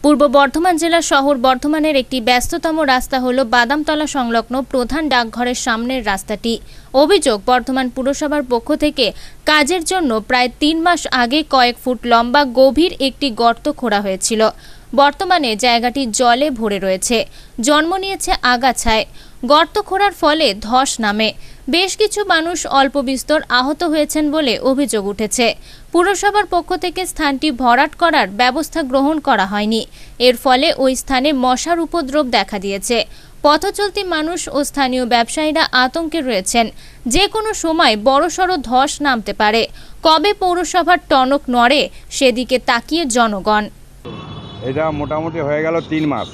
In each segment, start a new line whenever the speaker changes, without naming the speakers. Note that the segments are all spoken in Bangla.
পূর্ব বর্ধমান জেলার শহর বর্ধমানের একটি ব্যস্ততম রাস্তা হল বাদামতলা সংলগ্ন প্রধান ডাকঘরের সামনের রাস্তাটি। অভিযোগ, বর্ধমান পুরসভার পক্ষ থেকে কাজের জন্য প্রায় 3 মাস আগে কয়েক ফুট লম্বা গভীর একটি গর্ত খোঁড়া হয়েছিল। বর্তমানে জায়গাটি জলে ভরে রয়েছে, জন্ম নিয়েছে আগাছায়। গর্ত খোঁড়ার ফলে ধস নামে, বেশ কিছু মানুষ অল্প বিস্তর আহত হয়েছেন বলে অভিযোগ উঠেছে। পুরসভার পক্ষ থেকে স্থানটি ভরাট করার ব্যবস্থা গ্রহণ করা হয়নি। এর ফলে ওই স্থানে মশার উপদ্রব দেখা দিয়েছে। পথচলতি মানুষ ও স্থানীয় ব্যবসায়ীরা আতঙ্কে রয়েছেন, যে কোনো সময় বড়সড় ধস নামতে পারে। কবে পৌরসভার টনক নড়ে সেদিকে তাকিয়ে জনগণ।
এটা মোটামুটি হয়ে গেল 3 মাস।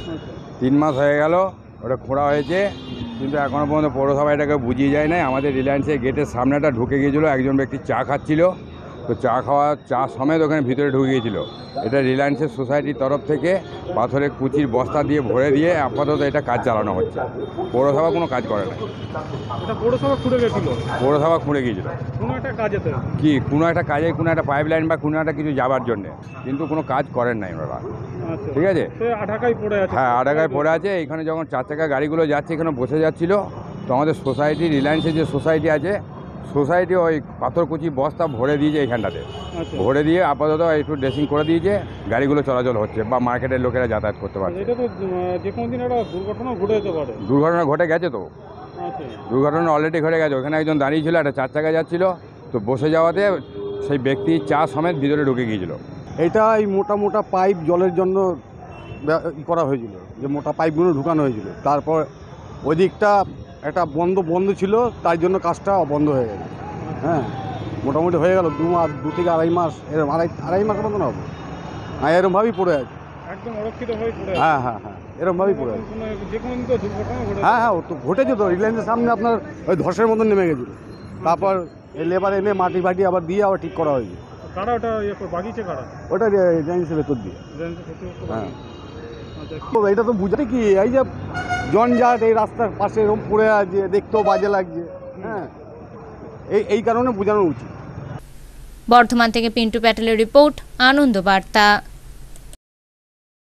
3 মাস হয়ে গেল ওটা খোঁড়া হয়েছে, কিন্তু এখনও পর্যন্ত পৌরসভা এটাকে বুঝিয়ে যায় নাই। আমাদের রিলায়েন্সের গেটের সামনেটা ঢুকে গিয়েছিলো, একজন ব্যক্তি চা খাচ্ছিল, তো চা সমেত ওখানে ভিতরে ঢুকে গিয়েছিল। এটা রিলায়েন্সের সোসাইটির তরফ থেকে পাথরের কুচির বস্তা দিয়ে ভরে দিয়ে আপাতত এটা কাজ চালানো হচ্ছে। পৌরসভা কোনো কাজ করে না।
পৌরসভা খুঁড়ে গেছিল,
পৌরসভা খুঁড়ে গিয়েছিল
কোনো একটা কাজেতে,
কোনো একটা কাজে, কোনো একটা পাইপ লাইন বা কোনো একটা কিছু যাবার জন্যে, কিন্তু কোনো কাজ করেন নাই ওরা। ঠিক আছে, হ্যাঁ, আঢাকায় পড়ে আছে। এখানে যখন 4 চাকা গাড়িগুলো যাচ্ছে, এখানে বসে যাচ্ছিল, তো আমাদের সোসাইটি, রিলায়েন্সের যে সোসাইটি আছে, সোসাইটি ওই পাথরকুচি বস্তা ভরে দিয়েছে এইখানটাতে। ভরে দিয়ে আপাতত একটু ড্রেসিং করে দিয়েছে, গাড়িগুলো চলাচল হচ্ছে বা মার্কেটের লোকেরা যাতায়াত করতে পারছে।
এটা তো যে কোনো দিন একটা দুর্ঘটনা ঘটে যেতে পারে।
দুর্ঘটনা ঘটে গেছে তো, দুর্ঘটনা অলরেডি ঘটে গেছে। ওখানে একজন দাঁড়িয়ে ছিল, একটা 4 চাকা যাচ্ছিল, তো বসে যাওয়াতে সেই ব্যক্তি চা সমেত ভিতরে ঢুকে গিয়েছিল।
এটা এই মোটা মোটা পাইপ জলের জন্য করা হয়েছিল, যে মোটা পাইপগুলো ঢুকানো হয়েছিল। তারপর ওই দিকটা একটা বন্ধ ছিল, তাই জন্য কাজটা বন্ধ হয়ে গেছে। হ্যাঁ, মোটামুটি হয়ে গেল 2 মাস, 2 থেকে আড়াই মাস, এরকম আড়াই মাস মতন হবে। হ্যাঁ, এরকমভাবেই পড়ে আছে,
একদম অরক্ষিত হয়ে পড়ে আছে।
হ্যাঁ, এরকমভাবেই পড়ে আছে।
যে কোনো দিন তো দুর্ঘটনা ঘটে।
হ্যাঁ, ও তো ঘটেছে তো। রিলায়েন্সের সামনে আপনার ওই ধসের মতন নেমে গেছিলো, তারপর লেবার এনে মাটি ফাটি আবার দিয়ে আবার ঠিক করা হয়েছে।
কারা ওটা বাগিয়েছে, কারা
ওটা রিলায়েন্সের ভেতর দিয়ে। হ্যাঁ, এটা তো বুঝতে কি, এই যে জঞ্জাট এই রাস্তার পাশে এরকম পড়ে আছে, দেখতেও বাজে লাগছে। হ্যাঁ, এই কারণে বোঝানো উচিত।
বর্ধমান থেকে পিন্টু প্যাটেলের রিপোর্ট, আনন্দ বার্তা।